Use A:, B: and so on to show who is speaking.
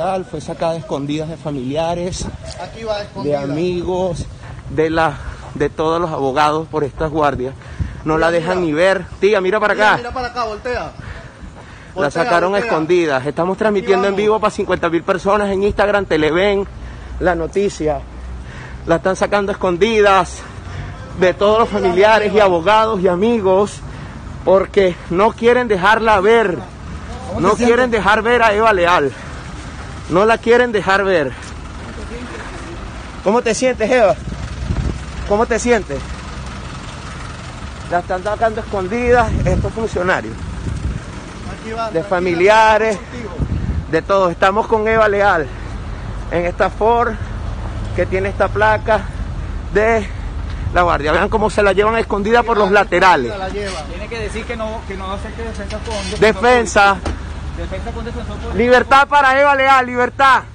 A: Leal fue sacada a escondidas de familiares, de amigos, de todos los abogados por estas guardias. No la dejan ni ver. Tía, mira para acá.
B: Mira para acá, voltea.
A: La sacaron a escondidas. Estamos transmitiendo en vivo para 50.000 personas en Instagram. Televen, La Noticia. La están sacando a escondidas de todos los familiares y abogados y amigos porque no quieren dejarla ver. No quieren dejar ver a Eva Leal. No la quieren dejar ver. ¿Cómo te sientes, Eva? ¿Cómo te sientes? La están sacando escondidas estos funcionarios. De familiares, de todos. Estamos con Eva Leal en esta Ford que tiene esta placa de la guardia. Vean cómo se la llevan escondida por los laterales.
B: Tiene que decir que no acepte defensa con
A: defensa.
B: Defensa con defensor.
A: Libertad para Eva Leal, libertad.